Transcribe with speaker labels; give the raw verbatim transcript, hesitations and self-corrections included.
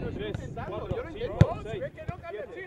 Speaker 1: tres,
Speaker 2: intentando,
Speaker 1: cuatro,
Speaker 2: yo lo
Speaker 1: cinco,
Speaker 2: intento.
Speaker 1: seis,
Speaker 2: ¿Ves que no cambia el
Speaker 1: siete,